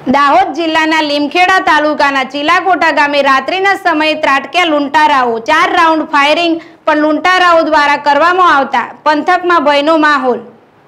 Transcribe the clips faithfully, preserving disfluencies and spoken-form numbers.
દાહોદ જિલ્લાના લીમખેડા તાલુકાના ચીલાકોટા ગામે રાત્રિના સમયે ત્રાટક્યા લૂંટારાઓ। ચાર રાઉન્ડ ફાયરિંગ પણ લૂંટારાઓ દ્વારા કરવામાં આવતા પંથકમાં ભયનો માહોલ।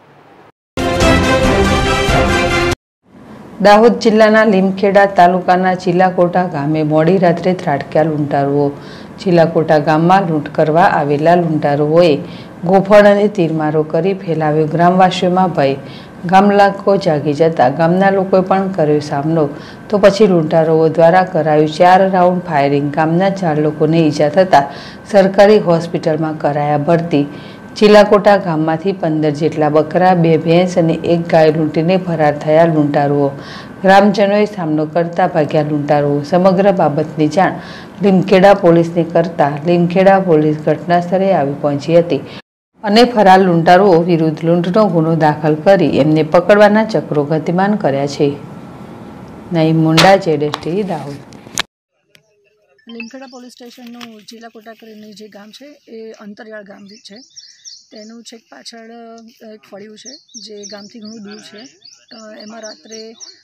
દાહોદ જિલ્લાના લીમખેડા તાલુકાના ચીલાકોટા ગામે મોડી રાત્રે ત્રાટક્યા લૂંટારુઓ। ચીલાકોટા ગામમાં લૂંટ કરવા આવેલા લૂંટારુઓએ ગોફળ અને તીરમારો કરી ફેલાવ્યો ગ્રામવાસીઓમાં ભય। ગામ લોકો જાગી જતા ગામના લોકોએ પણ કર્યો સામનો। તો પછી લૂંટારુઓ દ્વારા કરાયું ચાર રાઉન્ડ ફાયરિંગ। ગામના ચાર લોકોને ઈજા થતા સરકારી હોસ્પિટલમાં કરાયા ભરતી। ચીલાકોટા ગામમાંથી પંદર જેટલા બકરા, બે ભેંસ અને એક ગાય લૂંટીને ફરાર થયા લૂંટારુઓ। ગ્રામજનોએ સામનો કરતા ભાગ્યા લૂંટારુઓ। સમગ્ર બાબતની જાણ લીમખેડા પોલીસને કરતા લીમખેડા પોલીસ ઘટના સ્થળે આવી પહોંચી હતી અને ફરાર લૂંટારુઓ વિરુદ્ધ લૂંટનો ગુનો દાખલ કરી એમને પકડવાના ચક્રો ગતિમાન કર્યા છે। નઈમ મુંડા, જેડેસટી, દાહોદ। લીમખેડા પોલીસ સ્ટેશનનું ચીલાકોટા કરીને જે ગામ છે એ અંતરિયાળ ગામ છે। તેનું છેક પાછળ એક ફળિયું છે જે ગામથી ઘણું દૂર છે। એમાં રાત્રે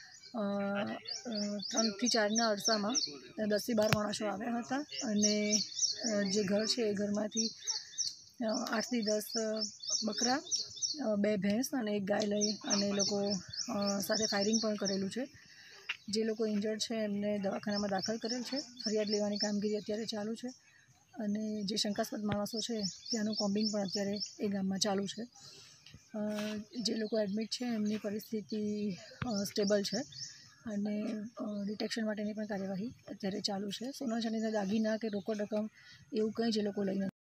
ત્રણથી ચારના અરસામાં દસથી બાર માણસો આવ્યા હતા અને જે ઘર છે એ ઘરમાંથી આઠથી દસ બકરા, બે ભેંસ અને એક ગાય લઈ અને એ લોકો સાથે ફાયરિંગ પણ કરેલું છે। જે લોકો ઇન્જર્ડ છે એમને દવાખાનામાં દાખલ કરેલ છે। ફરિયાદ લેવાની કામગીરી અત્યારે ચાલુ છે અને જે શંકાસ્પદ માણસો છે ત્યાંનું કોમ્બિંગ પણ અત્યારે એ ગામમાં ચાલુ છે। જે લોકો એડમિટ છે એમની પરિસ્થિતિ સ્ટેબલ છે અને ડિટેક્શન માટેની પણ કાર્યવાહી અત્યારે ચાલુ છે। સોના ચાંદીના દાગીના કે રોકડ રકમ એવું કંઈ જ એ લોકો લઈ નથી।